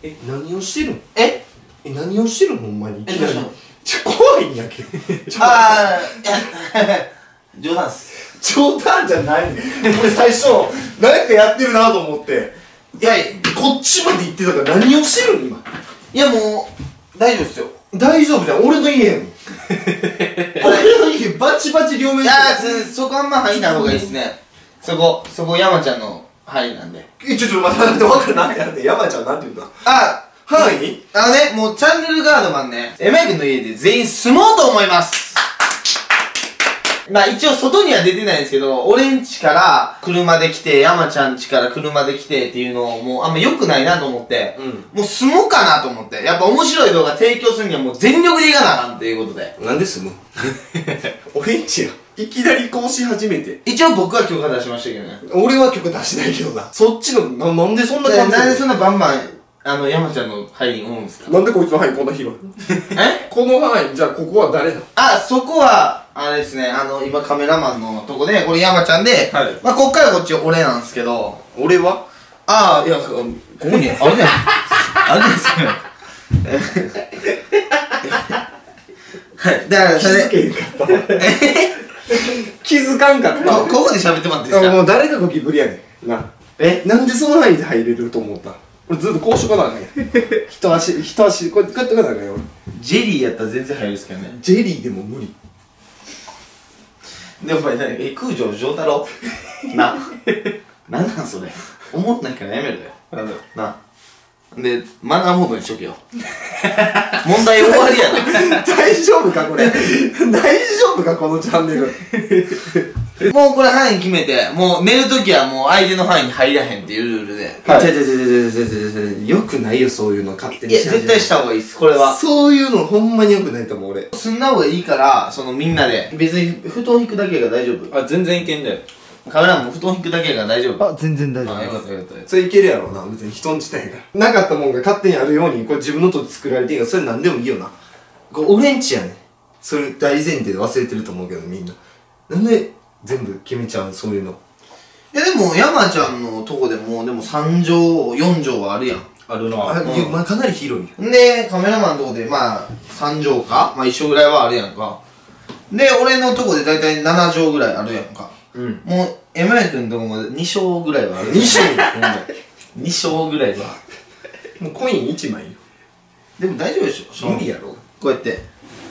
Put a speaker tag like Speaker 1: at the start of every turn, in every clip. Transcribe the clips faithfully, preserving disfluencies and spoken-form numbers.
Speaker 1: え、何をしてるん？
Speaker 2: え
Speaker 1: え、何をしてるんほんまに。
Speaker 2: え、どうしたの？
Speaker 1: ちょ、怖いんやけど。
Speaker 2: あー、いや、冗談っす。
Speaker 1: 冗談じゃないねん。俺最初、何かやってるなと思って。いや、こっちまで行ってたから何をしてるん今。
Speaker 2: いや、もう、大丈夫っすよ。
Speaker 1: 大丈夫じゃん。俺の家やもん。俺の家バチバチ両面。
Speaker 2: いやー、そ、そこあんま入んない方がいいっすね。そこ、そこ山ちゃんの範囲なんで。
Speaker 1: え、ちょ、ちょ、待って、待って、分かるなってやって、山ちゃんなんて言うんだ。
Speaker 2: あ、
Speaker 1: 範囲？
Speaker 2: あのね、もうチャンネルガードマンね、エマイ君の家で全員住もうと思います。まあ一応外には出てないんですけど、俺ん家から車で来て、山ちゃん家から車で来てっていうのをもうあんま良くないなと思って、うん、もう住もうかなと思って、やっぱ面白い動画提供するにはもう全力でいかなあかんっていうことで。
Speaker 1: なんで住む俺ん家や。いきなりこうし始めて。
Speaker 2: 一応僕は許可出しましたけどね。
Speaker 1: 俺は許可出してないけどな。そっちの、な、なんでそんな感じで
Speaker 2: なんでそんなバンバン、あの、山ちゃんの範囲におるんですか？
Speaker 1: なんでこいつの範囲こんな広いえこの範囲、じゃあここは誰だ？
Speaker 2: あ、そこは、あれですね、あの、今カメラマンのとこで、これ山ちゃんで、
Speaker 1: はい。
Speaker 2: まあ、こっからこっち俺なんですけど、
Speaker 1: 俺は
Speaker 2: ああ、いや、ここに、あるじゃないですか。あるじゃないですか。はい、だから、それ、
Speaker 1: 気づけへんかったえ気づかんかった
Speaker 2: こ、ここで喋ってもらっていいですか？
Speaker 1: もう誰がゴキブリやねん。な。えなんでその範囲で入れると思った？俺ずっとこうしとかなあかんやん。一足、一足、こうやってこうやってかなあかんやん俺。
Speaker 2: ジェリーやったら全然入るんですけどね。
Speaker 1: ジェリーでも無理。
Speaker 2: で、お前何え、空城城太郎な。なんなんそれ。思んないからやめろよ。
Speaker 1: なんだ
Speaker 2: な。で、マナーモードにしとけよ。問題終わりやな。
Speaker 1: 大丈夫かこれ。大丈夫かこのチャンネル。
Speaker 2: もうこれ範囲決めて、もう寝るときはもう相手の範囲に入らへんっていうルールで。
Speaker 1: はい。ちゃちゃちゃちゃちゃちゃよくないよそういうの勝手に。
Speaker 2: いや、絶対した方がいいです、これは。
Speaker 1: そういうのほんまによくないと思う俺。
Speaker 2: すんな方がいいから、そのみんなで。別に布団引くだけが大丈夫。
Speaker 3: あ、全然いけんだよ。
Speaker 2: カメラも布団引くだけが大丈夫。
Speaker 4: あ、全然大丈夫。
Speaker 2: あ、よかったよかった。
Speaker 1: それいけるやろうな、別に人んちたいからなかったもんが勝手にあるようにこれ自分の土地作られてんからそれなんでもいいよな。これ俺んちやねん。それ大前提で忘れてると思うけどみんななんで全部決めちゃうそういうの。
Speaker 2: いやでも山ちゃんのとこでもでもさん畳よん畳はあるやん。
Speaker 3: あるな。
Speaker 1: あ、
Speaker 2: うん
Speaker 1: いやまあかなり広いよ。
Speaker 2: んでカメラマンのとこでまあさん畳かまあ一緒ぐらいはあるやんか。で俺のとこでだいたいなな畳ぐらいあるやんか。
Speaker 3: うん。
Speaker 2: もうエムエ君のとこもに畳ぐらいはある。
Speaker 1: に畳
Speaker 2: に畳ぐらいは。
Speaker 1: もうコインいちまいよ。
Speaker 2: でも大丈夫でしょ。
Speaker 1: 無理やろ
Speaker 2: こうやって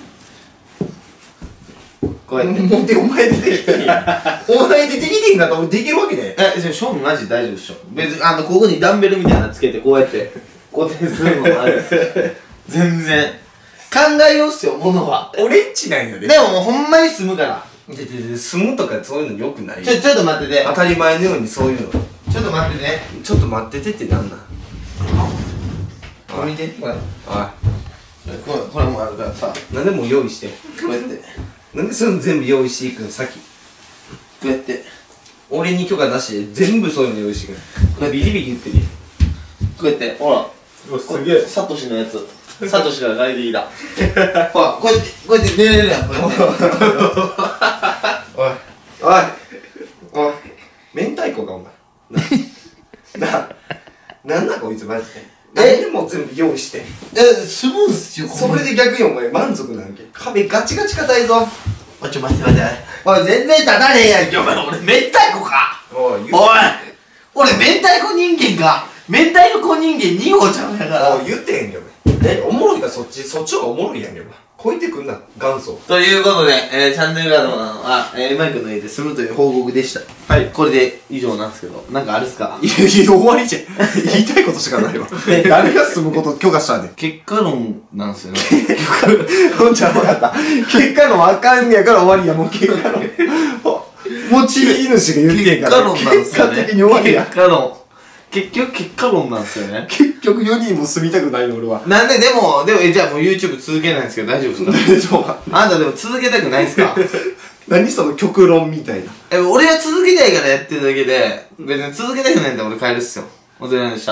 Speaker 2: こうやって
Speaker 1: もうでお前出てきてんやお前出てきてんかったら俺できるわけね。
Speaker 2: え、じゃあ、ショーンマジ大丈夫っしょ。別に、あの、ここにダンベルみたいなのつけて、こうやって、固定するのもあるです全然。考えようっすよ、ものは。
Speaker 1: 俺んちなんよね。
Speaker 2: でももうほんまに住むから。
Speaker 1: ででで住むとかそういうのよくないよ。
Speaker 2: ちょ、ちょっと待ってて。
Speaker 1: 当たり前のようにそういうの
Speaker 2: ちょっと待ってね。
Speaker 1: ちょっと待っててってなんなん。
Speaker 2: これ見て、これ。
Speaker 1: あ
Speaker 2: これ、これもあるからさ。
Speaker 1: なんでもう用意して。
Speaker 2: こうやって。こ
Speaker 1: なんでそういうの全部用意していくの先。
Speaker 2: うやって。
Speaker 1: 俺に許可なしで全部そういうの用意していくの。これビリビリ言ってるよ。
Speaker 2: こうやって。ほら。
Speaker 3: うわ、すげえ。
Speaker 2: サトシのやつ。サトシがガイディーだ。ほら、こうやって、こうやって寝れるやん、こうやって。
Speaker 1: おいおいおい明太子かお前なななんだこいつマジで。えでも全部用意して
Speaker 2: え、スムーズっすよ、
Speaker 1: それで逆にお前満足なんけ。壁ガチガチ硬いぞ。
Speaker 2: おい、ちょ、待って待って。おい、全然立たねえやんけ、お前。俺、明太子か。
Speaker 1: おい
Speaker 2: おい俺、明太子人間か。明太子人間に号ちゃうんやから。
Speaker 1: おい言ってへんよお前。えおもろいかそっちそっちの方がおもろいやんけお前。こいてくんな元祖。
Speaker 2: ということで、えー、チャンネルガードマンは、えー、マイクの家で住むという報告でした。はい。これで以上なんですけど、なんかあるっすか？
Speaker 1: いやいや終わりじゃん言いたいことしかないわ誰が住むこと許可したんねん。
Speaker 2: 結果論なんですよね。
Speaker 1: ほんちゃん分かった。結果論あかんねやから終わりや。もう結果論。持ち主が言ってんから。
Speaker 2: 結果論なんですよね。
Speaker 1: 結果的に終わりや。
Speaker 2: 結果論。結局結果論なんですよね。
Speaker 1: 結局よにんも住みたくないの俺は。
Speaker 2: なんで、でも、でも、え、じゃあもう YouTube 続けないんですけど大丈夫ですか？あんたでも続けたくないんすか？
Speaker 1: 何その極論みたいな。
Speaker 2: え、俺は続けたいからやってるだけで、別に続けたくないんだら俺帰るっすよ。お疲れ様でした。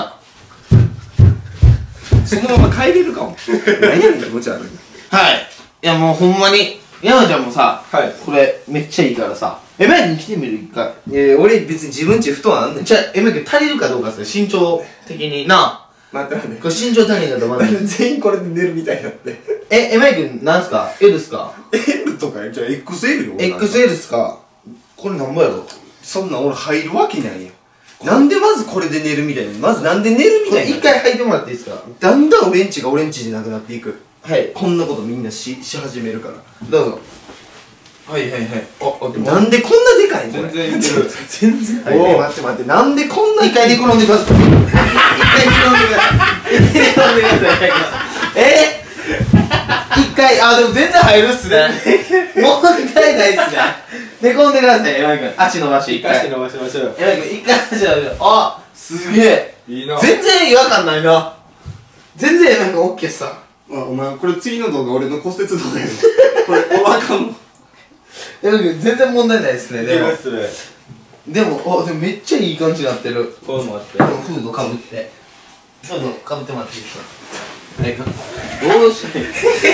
Speaker 1: そのまま帰れるかも。何やねん気持ち悪い。
Speaker 2: はい。いやもうほんまに、山ちゃんもさ、
Speaker 1: はい。
Speaker 2: これめっちゃいいからさ、エマイに来てみる一回。
Speaker 1: いやいや俺別に自分ち布団あんねん。
Speaker 2: じゃあ、エマイ君足りるかどうかっすよ、身長的に。なあ。
Speaker 1: 待って待って。
Speaker 2: これ身長足りんかったらまだ
Speaker 1: 全員これで寝るみたいになって。
Speaker 2: え、エマイ君なんすか？ L っすか？
Speaker 1: L とか、じゃあ エックスエル よ。
Speaker 2: エックスエル っすか？これなんぼやろ？
Speaker 1: そんなん俺入るわけないやん。なんでまずこれで寝るみたいな。まずなんで寝るみたいな。
Speaker 2: 一回履いてもらっていいですか？
Speaker 1: だんだん俺んちが俺んちじゃなくなっていく。
Speaker 2: はい。
Speaker 1: こんなことみんなし、し始めるから。
Speaker 2: どうぞ。
Speaker 3: はいはいはい。あ、あ、でも
Speaker 1: なんでこんなでかいの？
Speaker 3: 全然いける。全然。
Speaker 1: はい、ね、待って待って、なんでこんな
Speaker 2: 一回寝転んでください。一回寝転んでください。一回寝転んでください。えー、一回、あ、でも全然入るっすね。問題ないっすね。寝込んでください、エマイ君。足伸ばして、一回。
Speaker 3: 足伸ばしましょうよ。
Speaker 2: エマイ君、一回足伸ばして。あ、すげえ。
Speaker 3: いいな。
Speaker 2: 全然違和感ないな。全然エマイ君オッケーさ。
Speaker 1: あ、お前、これ次の動画俺の骨折動画やねこれ、おわかんの。
Speaker 2: エマイ君、全然問題ないっすね、でも。
Speaker 3: すね。
Speaker 2: でも、あ、でもめっちゃいい感じになってる。
Speaker 3: こうもあって。
Speaker 2: でもフードかぶって。フードかぶってもらっていいですか？どうしておい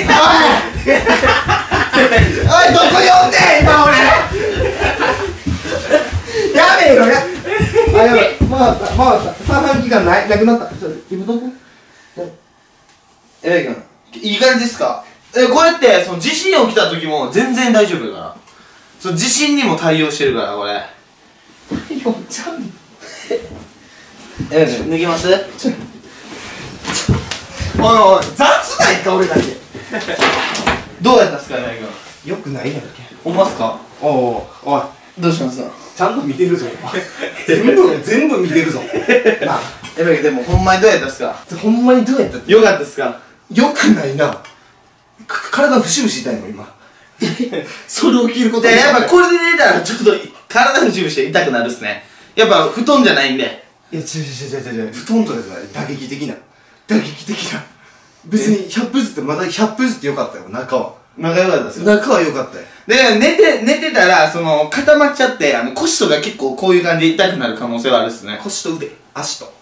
Speaker 2: おい、どこ呼んで今俺やめろやあ、やばい、回った、回った、三半期間ない、なくなった。ちょっと、今どこえらい君、いい感じですか？え、これって、その地震起きた時も全然大丈夫だから。その地震にも対応してるから、これ。よっちゃんえらい君、脱ぎます？ちょおいおい、雑ないか俺だけどうやったっすか、ね、
Speaker 1: よくないやんけ。
Speaker 2: ほんまっすか？
Speaker 1: おお、おい。
Speaker 2: どうしますか？
Speaker 1: ちゃんと見てるぞ。全部、全部見てるぞ。なあ。
Speaker 2: えばいでもほんまにどうやったっすか？
Speaker 1: ほんまにどうやったって。
Speaker 2: よかったっすか？
Speaker 1: よくないな。か体節々痛いの、今。それを着ること
Speaker 2: で、やっぱこれで寝たらちょっと体節々して痛くなるっすね。やっぱ布団じゃないんで。
Speaker 1: いや、違う違う違う違う。布団とかじゃない。打撃的な。打撃的な。別にひゃっぷずってまだひゃっぷずってよかったよ、中は。
Speaker 2: 仲良かったっすよ。
Speaker 1: 中はよかったよ。
Speaker 2: で、寝て、寝てたら、その、固まっちゃって、あの、腰とか結構こういう感じで痛くなる可能性はあるっすね。
Speaker 1: 腰と腕、足と。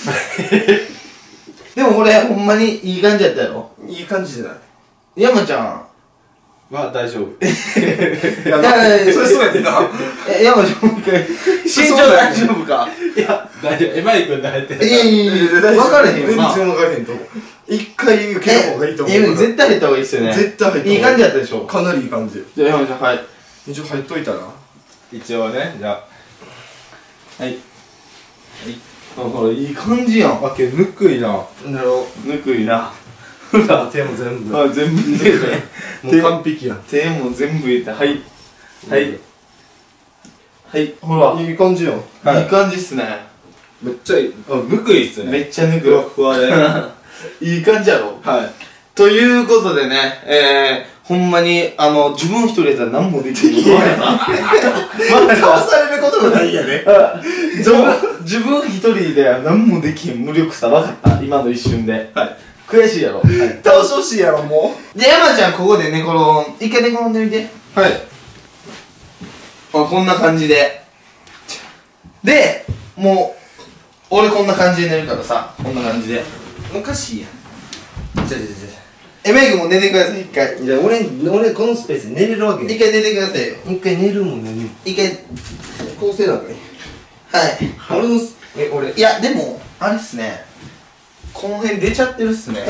Speaker 2: でもこれ、ほんまにいい感じやったやろ？
Speaker 1: いい感じじゃない。
Speaker 2: 山ちゃん。
Speaker 3: は大丈夫。
Speaker 1: いや、それそうやってな。
Speaker 2: え、山ちゃんもう一回、身長大丈夫か？
Speaker 3: いや、大丈夫。エマイ君慣れてる。
Speaker 2: いやいやいや、分かれへんよな。
Speaker 1: 全然分かれへんと思う。一回受けた方がいいと思う。
Speaker 2: え、絶対入った方がいいっすよね。
Speaker 1: 絶対入った方がいい。
Speaker 2: いい感じやったでしょ？
Speaker 1: かなりいい感じ。
Speaker 2: じゃあ山ちゃん、はい。
Speaker 1: 一応入っといたら。
Speaker 3: 一応ね、じゃあ。はい。はい。
Speaker 2: あ、いい感じやん。
Speaker 3: あ、けど、ぬくいな。
Speaker 1: なるほ
Speaker 2: ぬくいな。
Speaker 1: ど。手も全部。
Speaker 2: あ、全部入れて。
Speaker 1: もう完璧やん。
Speaker 2: 手も全部入れて、はい。はい。はい、ほら。
Speaker 1: いい感じよ。
Speaker 2: いい感じっすね。
Speaker 3: めっちゃいい。あ、ぬくいっすね。
Speaker 2: めっちゃぬく
Speaker 3: ふわふわで。
Speaker 2: いい感じやろ？
Speaker 3: はい。
Speaker 2: ということでね、えー、ほんまに、あの、自分一人やったら何もできない。
Speaker 1: 倒されることもないやね。
Speaker 2: 自分、自分一人では何もできん無力さ分かった。今の一瞬で。
Speaker 3: はい。
Speaker 2: 悔しいやろ。
Speaker 1: 倒してほしいやろ、も
Speaker 2: で、山ちゃんここで寝転ん、一回寝転んでみて。
Speaker 3: はい。
Speaker 2: あ、こんな感じで。で、もう、俺こんな感じで寝るからさ、こんな感じで。
Speaker 1: う。おかしいやん。じゃじゃじ
Speaker 2: え、メイ君も寝てください、一回。
Speaker 1: ゃじゃあ俺、俺このスペースで寝れるわけ
Speaker 2: 一回寝てくださいよ。
Speaker 1: 一回寝るもん何も。
Speaker 2: 一回、
Speaker 1: こうせなあかんや
Speaker 2: はい。
Speaker 1: 俺のス、え、俺。
Speaker 2: いや、でも、あれっすね。この辺出ちゃってるっすね。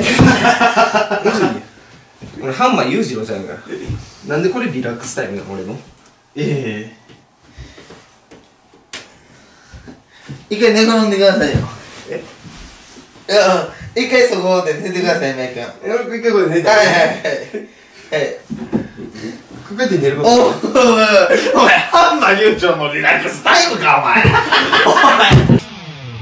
Speaker 1: 俺ハンマー裕次郎ちゃうからなんでこれリラックスタイムなの俺の
Speaker 2: ええ一回寝転んでくださいよ。
Speaker 1: え
Speaker 2: いや、一回そこで寝てください、メイ君。
Speaker 1: え俺一回これ寝て
Speaker 2: はいはいはいはい。
Speaker 1: こうやって寝ること
Speaker 2: おいおいおい、ハンマー悠長のリラックスタイムか、お前。おい。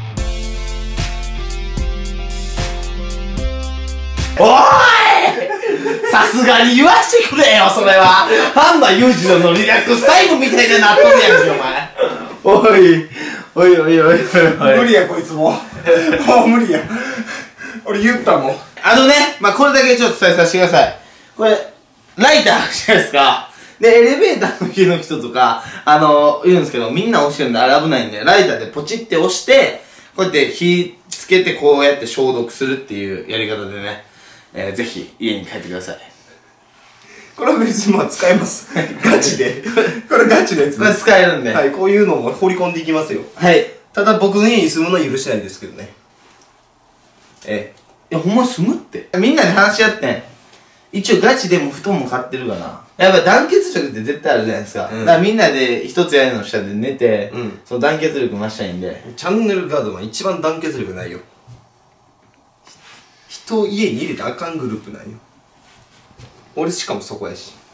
Speaker 2: おい、さすがに言わしてくれよ、それは。ハンマー裕次郎のリラックスタイムみたいになっとるやんけ、お前。おい、おいおいおいおいおい。
Speaker 1: 無理やこいつもうもう無理や俺言ったもん
Speaker 2: あのね、まあ、これだけちょっと伝えさせてください。これ、ライターあるじゃないですか。で、エレベーターの家の人とか、あの、言うんですけど、みんな押してるんで、あれ危ないんで、ライターでポチって押して、こうやって火つけて、こうやって消毒するっていうやり方でね、えー、ぜひ家に帰ってください。
Speaker 1: これは別にまあ使えますガチでこれガチのやつ
Speaker 2: これ使えるんで。
Speaker 1: はい、こういうのも放り込んでいきますよ
Speaker 2: はい。
Speaker 1: ただ僕の家に住むのは許してないですけどね
Speaker 2: ええ。いや、ほんま住むって。みんなで話し合ってん。一応ガチでも布団も買ってるかな。やっぱ団結力って絶対あるじゃないですか。うん、だからみんなで一つ屋根の下で寝て、うん、その団結力増したいんで。
Speaker 1: チャンネルガードは一番団結力ないよ。人を家に入れてあかんグループないよ。俺しかもそこやし。